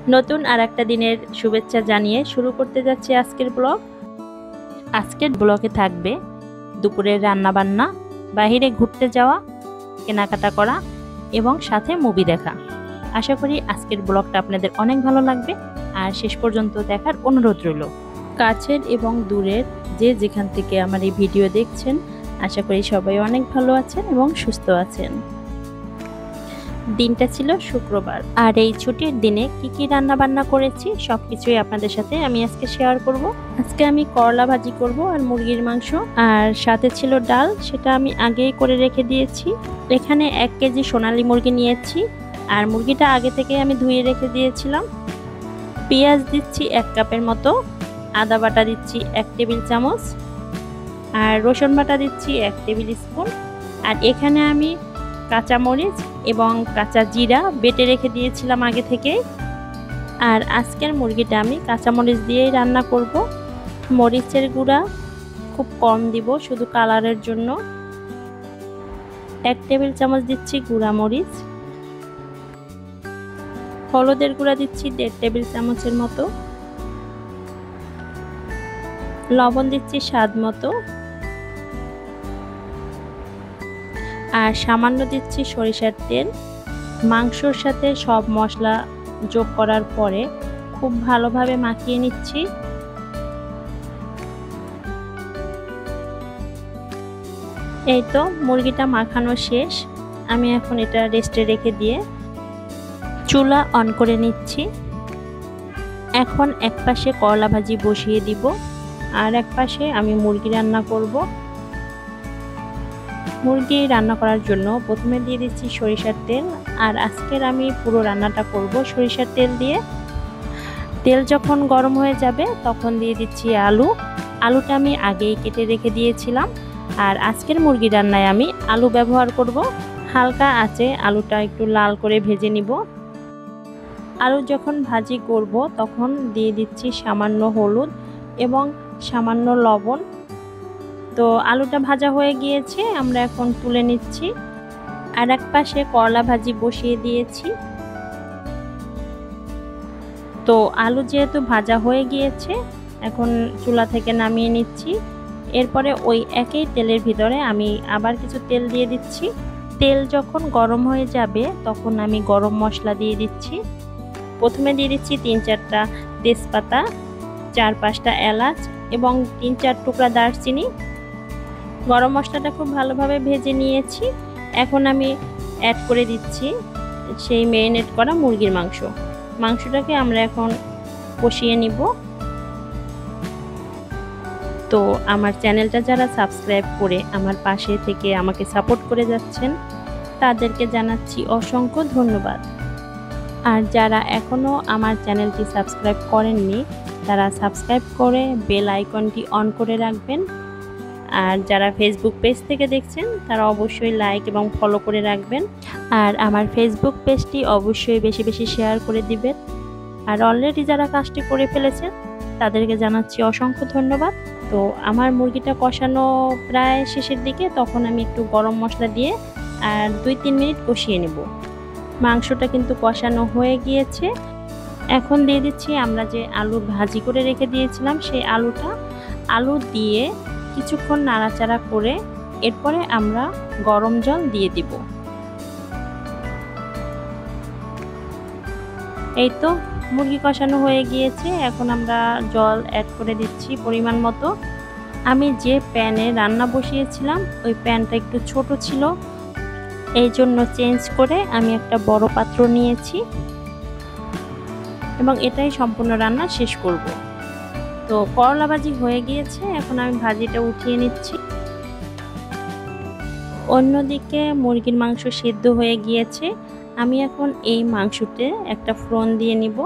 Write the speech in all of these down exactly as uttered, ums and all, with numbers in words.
নতুন আর একটা দিনের শুভেচ্ছা জানিয়ে শুরু করতে যাচ্ছি আজকের ব্লগ। আজকের ব্লগে থাকবে দুপুরের রান্না বান্না, বাইরে ঘুরতে যাওয়া, কেনাকাটা করা এবং সাথে মুভি দেখা। আশা করি আজকের ব্লগটা আপনাদের অনেক ভালো লাগবে আর শেষ পর্যন্ত দেখার অনুরোধ রইল। কাছের এবং দূরের যে যেখান থেকে আমার এই ভিডিও দেখছেন, আশা করি সবাই অনেক ভালো আছেন এবং সুস্থ আছেন। দিনটা ছিল শুক্রবার, আর এই ছুটির দিনে কি কি রান্না বান্না করেছি সবকিছুই আপনাদের সাথে আমি আজকে শেয়ার করব। আজকে আমি করলা ভাজি করব আর মুরগির মাংস, আর সাথে ছিল ডাল, সেটা আমি আগেই করে রেখে দিয়েছি। এখানে এক কেজি সোনালী মুরগি নিয়েছি আর মুরগিটা আগে থেকে আমি ধুয়ে রেখে দিয়েছিলাম। পেঁয়াজ দিচ্ছি এক কাপের মতো, আদা বাটা দিচ্ছি এক টেবিল চামচ, আর রসুন বাটা দিচ্ছি এক টেবিল স্পুন। আর এখানে আমি কাঁচামরিচ এবং কাঁচা জিরা বেটে রেখে দিয়েছিলাম আগে থেকে। আর আজকের মুরগিটা আমি কাঁচামরিচ দিয়েই রান্না করব। মরিচের গুঁড়া খুব কম দিব, শুধু কালারের জন্য। এক টেবিল চামচ দিচ্ছি গুঁড়া মরিচ, হলুদের গুঁড়া দিচ্ছি দেড় টেবিল চামচের মতো, লবণ দিচ্ছি স্বাদ মতো, আর সামান্য দিচ্ছি সরিষার তেল। মাংসর সাথে সব মশলা যোগ করার পরে খুব ভালোভাবে মাখিয়ে নিচ্ছি। এই তো মুরগিটা মাখানো শেষ। আমি এখন এটা রেস্টে রেখে দিয়ে চুলা অন করে নিচ্ছি। এখন এক পাশে করলা ভাজি বসিয়ে দিব আর এক পাশে আমি মুরগি রান্না করব। মুরগি রান্না করার জন্য প্রথমে দিয়ে দিচ্ছি সরিষার তেল, আর আজকের আমি পুরো রান্নাটা করব সরিষার তেল দিয়ে। তেল যখন গরম হয়ে যাবে তখন দিয়ে দিচ্ছি আলু। আলুটা আমি আগেই কেটে রেখে দিয়েছিলাম, আর আজকের মুরগি রান্নায় আমি আলু ব্যবহার করব। হালকা আঁচে আলুটা একটু লাল করে ভেজে নিব। আলু যখন ভাজি করব তখন দিয়ে দিচ্ছি সামান্য হলুদ এবং সামান্য লবণ। তো আলুটা ভাজা হয়ে গিয়েছে, আমরা এখন তুলে নিচ্ছি। আর এক পাশে করলা ভাজি বসিয়ে দিয়েছি। তো আলু যেহেতু ভাজা হয়ে গিয়েছে, এখন চুলা থেকে নামিয়ে নিচ্ছি। এরপরে ওই একই তেলের ভিতরে আমি আবার কিছু তেল দিয়ে দিচ্ছি। তেল যখন গরম হয়ে যাবে তখন আমি গরম মশলা দিয়ে দিচ্ছি। প্রথমে দিয়ে দিচ্ছি তিন চারটা তেজপাতা, চার পাঁচটা এলাচ এবং তিন চার টুকরা দারচিনি। গরম মশলাটা খুব ভালোভাবে ভেজে নিয়েছি। এখন আমি অ্যাড করে দিচ্ছি সেই ম্যারিনেট করা মুরগির মাংস। মাংসটাকে আমরা এখন কষিয়ে নিব। তো আমার চ্যানেলটা যারা সাবস্ক্রাইব করে আমার পাশে থেকে আমাকে সাপোর্ট করে যাচ্ছেন, তাদেরকে জানাচ্ছি অসংখ্য ধন্যবাদ। আর যারা এখনও আমার চ্যানেলটি সাবস্ক্রাইব করেননি, তারা সাবস্ক্রাইব করে বেল আইকনটি অন করে রাখবেন। আর যারা ফেসবুক পেজ থেকে দেখছেন, তারা অবশ্যই লাইক এবং ফলো করে রাখবেন। আর আমার ফেসবুক পেজটি অবশ্যই বেশি বেশি শেয়ার করে দিবেন। আর অলরেডি যারা কাজটি করে ফেলেছেন, তাদেরকে জানাচ্ছি অসংখ্য ধন্যবাদ। তো আমার মুরগিটা কষানো প্রায় শেষের দিকে, তখন আমি একটু গরম মশলা দিয়ে আর দুই তিন মিনিট কষিয়ে নেব। মাংসটা কিন্তু কষানো হয়ে গিয়েছে। এখন দিয়ে দিচ্ছি আমরা যে আলু ভাজি করে রেখে দিয়েছিলাম সেই আলুটা। আলু দিয়ে কিছুক্ষণ নাড়াচাড়া করে এরপরে আমরা গরম জল দিয়ে দিব। এই তো মুরগি কষানো হয়ে গিয়েছে। এখন আমরা জল অ্যাড করে দিচ্ছি পরিমাণ মতো। আমি যে প্যানে রান্না বসিয়েছিলাম ওই প্যানটা একটু ছোট ছিল, এই জন্য চেঞ্জ করে আমি একটা বড় পাত্র নিয়েছি এবং এটাই সম্পূর্ণ রান্না শেষ করব। তো করলা ভাজি হয়ে গিয়েছে, এখন আমি ভাজিটা উঠিয়ে নিচ্ছি। অন্যদিকে মুরগির মাংস সিদ্ধ হয়ে গিয়েছে। আমি এখন এই মাংসতে একটা ফোড়ন দিয়ে নিব।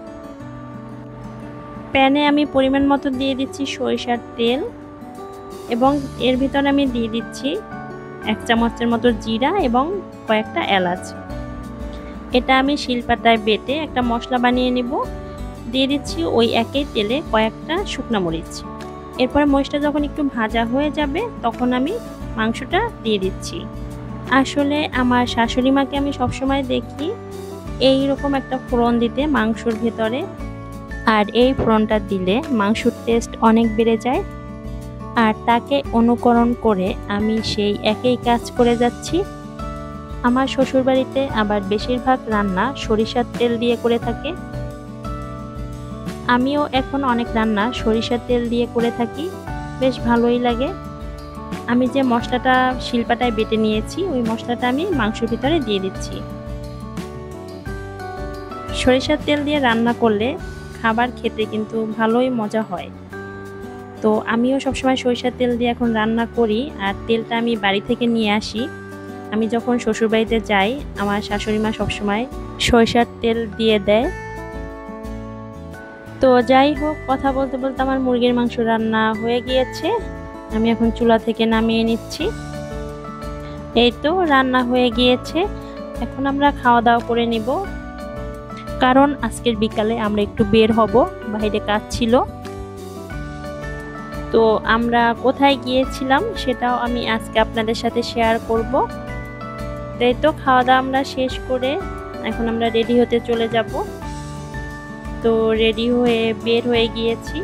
প্যানে আমি পরিমাণ মতো দিয়ে দিচ্ছি সরিষার তেল এবং এর ভিতরে আমি দিয়ে দিচ্ছি এক চামচের মতো জিরা এবং কয়েকটা এলাচ। এটা আমি শিলপাটায় বেটে একটা মশলা বানিয়ে নিব। দিয়ে দিচ্ছি ওই একই তেলে কয়েকটা শুকনো মরিচ। এরপরে মরিচটা যখন একটু ভাজা হয়ে যাবে তখন আমি মাংসটা দিয়ে দিচ্ছি। আসলে আমার শাশুড়ি মাকে আমি সবসময় দেখি এই রকম একটা ফোড়ন দিতে মাংসর ভেতরে, আর এই ফোড়নটা দিলে মাংসর টেস্ট অনেক বেড়ে যায়। আর তাকে অনুকরণ করে আমি সেই একই কাজ করে যাচ্ছি। আমার শ্বশুরবাড়িতে আবার বেশিরভাগ রান্না সরিষার তেল দিয়ে করে থাকে। আমিও এখন অনেক রান্না সরিষার তেল দিয়ে করে থাকি, বেশ ভালোই লাগে। আমি যে মশলাটা শিলপাটায় বেটে নিয়েছি ওই মশলাটা আমি মাংসের ভিতরে দিয়ে দিচ্ছি। সরিষার তেল দিয়ে রান্না করলে খাবার খেতে কিন্তু ভালোই মজা হয়। তো আমিও সবসময় সরিষার তেল দিয়ে এখন রান্না করি, আর তেলটা আমি বাড়ি থেকে নিয়ে আসি। আমি যখন শ্বশুরবাড়িতে যাই আমার শাশুড়ি মা সবসময় সরিষার তেল দিয়ে দেয়। তো যাই হোক, কথা বলতে বলতে আমার মুরগির মাংস রান্না হয়ে গিয়েছে। আমি এখন চুলা থেকে নামিয়ে নিচ্ছি। এই তো রান্না হয়ে গিয়েছে, এখন আমরা খাওয়া দাওয়া করে নিব। কারণ আজকের বিকালে আমরা একটু বের হব, বাইরে কাজ ছিল। তো আমরা কোথায় গিয়েছিলাম সেটাও আমি আজকে আপনাদের সাথে শেয়ার করব। তাই তো খাওয়া দাওয়া আমরা শেষ করে এখন আমরা রেডি হতে চলে যাব। তো রেডি হয়ে বের হয়ে গিয়েছি।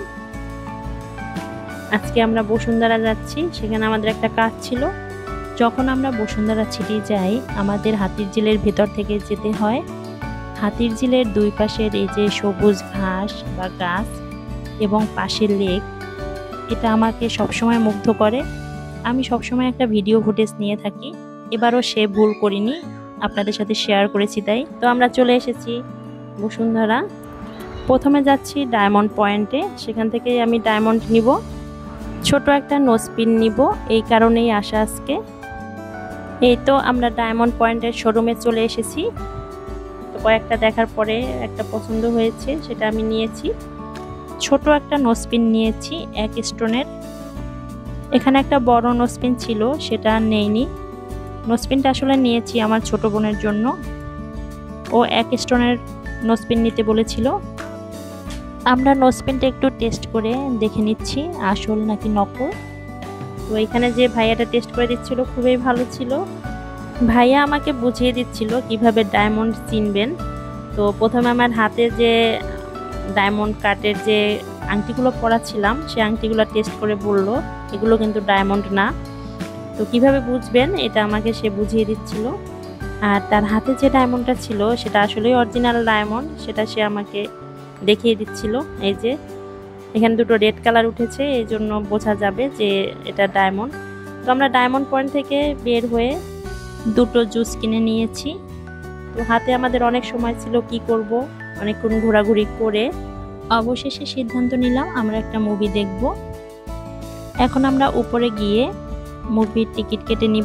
আজকে আমরা বসুন্ধরা যাচ্ছি, সেখানে আমাদের একটা কাজ ছিল। যখন আমরা বসুন্ধরা সিটি যাই আমাদের হাতির ঝিলের ভেতর থেকে যেতে হয়। হাতির ঝিলের দুই পাশের এই যে সবুজ ঘাস বা গাছ এবং পাশের লেক, এটা আমাকে সবসময় মুগ্ধ করে। আমি সবসময় একটা ভিডিও ফুটেজ নিয়ে থাকি, এবারও সে ভুল করিনি, আপনাদের সাথে শেয়ার করেছি। তাই তো আমরা চলে এসেছি বসুন্ধরা। প্রথমে যাচ্ছি ডায়মন্ড পয়েন্টে, সেখান থেকে আমি ডায়মন্ড নিব, ছোট একটা নোজপিন নিব, এই কারণেই আসা আজকে। এই তো আমরা ডায়মন্ড পয়েন্টের শোরুমে চলে এসেছি। তো কয়েকটা দেখার পরে একটা পছন্দ হয়েছে, সেটা আমি নিয়েছি। ছোট একটা নোজপিন নিয়েছি এক স্টোনের। এখানে একটা বড় নোজপিন ছিল, সেটা নেইনি। নোজপিনটা আসলে নিয়েছি আমার ছোট বোনের জন্য, ও এক স্টোনের নোজপিন নিতে বলেছিল। আমরা নোজপিনটা একটু টেস্ট করে দেখে নিচ্ছি আসল নাকি নকল। তো এখানে যে ভাইয়াটা টেস্ট করে দিচ্ছিল খুবই ভালো ছিল। ভাইয়া আমাকে বুঝিয়ে দিচ্ছিল কিভাবে ডায়মন্ড চিনবেন। তো প্রথমে আমার হাতে যে ডায়মন্ড কাটের যে আংটিগুলো পরাছিলাম সে আংটিগুলো টেস্ট করে বলল এগুলো কিন্তু ডায়মন্ড না। তো কিভাবে বুঝবেন এটা আমাকে সে বুঝিয়ে দিচ্ছিল। আর তার হাতে যে ডায়মন্ডটা ছিল সেটা আসলেই অরিজিনাল ডায়মন্ড, সেটা সে আমাকে দেখিয়ে দিচ্ছিল। এই যে এখানে দুটো রেড কালার উঠেছে, এই জন্য বোঝা যাবে যে এটা ডায়মন্ড। তো আমরা ডায়মন্ড পয়েন্ট থেকে বের হয়ে দুটো জুস কিনে নিয়েছি। তো হাতে আমাদের অনেক সময় ছিল, কি করব, অনেকক্ষণ ঘোরাঘুরি করে অবশেষে সিদ্ধান্ত নিলাম আমরা একটা মুভি দেখব। এখন আমরা উপরে গিয়ে মুভির টিকিট কেটে নিব।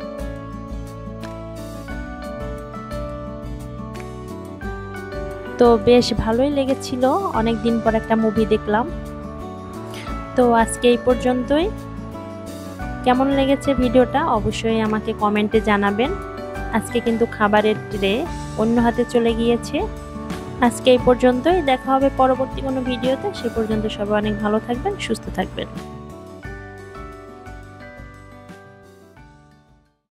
তো বেশ ভালোই লেগেছিল, অনেক দিন পর একটা মুভি দেখলাম। তো আজকে এই পর্যন্তই। কেমন লেগেছে ভিডিওটা অবশ্যই আমাকে কমেন্টে জানাবেন। আজকে কিন্তু খাবারের ট্রে অন্য হাতে চলে গিয়েছে। আজকে এই পর্যন্তই, দেখা হবে পরবর্তী কোনো ভিডিওতে। সে পর্যন্ত সবাই অনেক ভালো থাকবেন, সুস্থ থাকবেন।